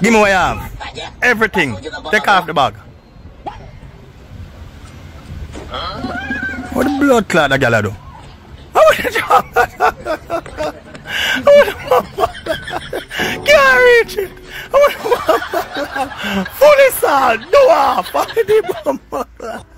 Give me what you have. Everything. Take off the bag. What the blood clot that girl do? Can't reach it. Fully salt. Dwarf.